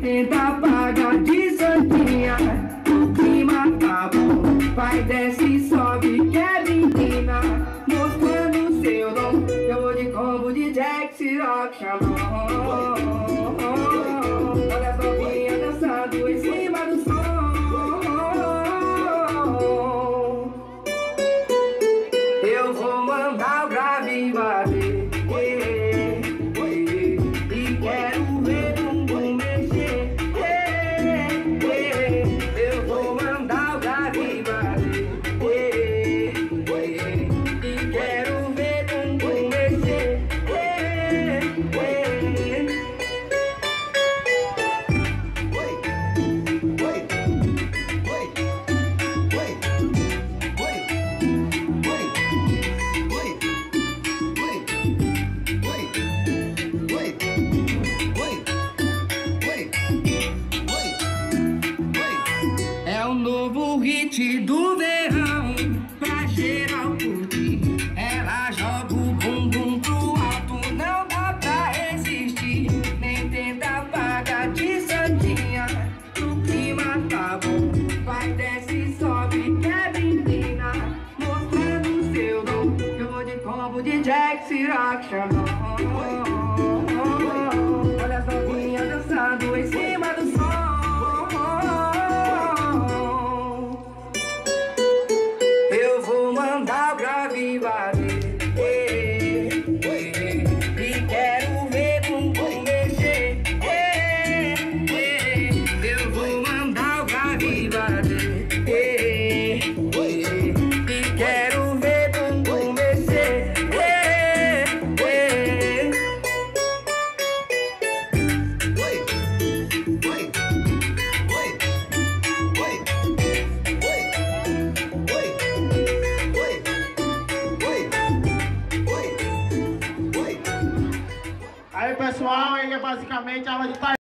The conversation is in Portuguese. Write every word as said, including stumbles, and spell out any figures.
tenta pagar de santinha. O clima tá bom, vai, desce e sobe, que é menina. Mostrando seu dom, eu vou de combo de Jack, Ciroc, Xandão. Olha as novinhas dançando em cima do som. Eu vou mandar o grave bater, e quero ver bumbum mexer. Eu vou mandar o grave bater, e quero ver bumbum mexer. É o novo hit do verão, pra geral curtir. Ela joga o bumbum pro alto, não dá pra resistir. Nem tenta pagar de santinha, o clima tá bom. Vai, desce e sobe, que é menina. Mostrando seu dom, eu vou de combo de Jack, Ciroc, Xandão. Olha as novinhas dançando em cima do som. Eu vou mandar o grave bater, e quero ver bumbum mexer. Eu vou mandar o grave bater, e quero ver bumbum mexer. Aí pessoal, ele é basicamente a aula de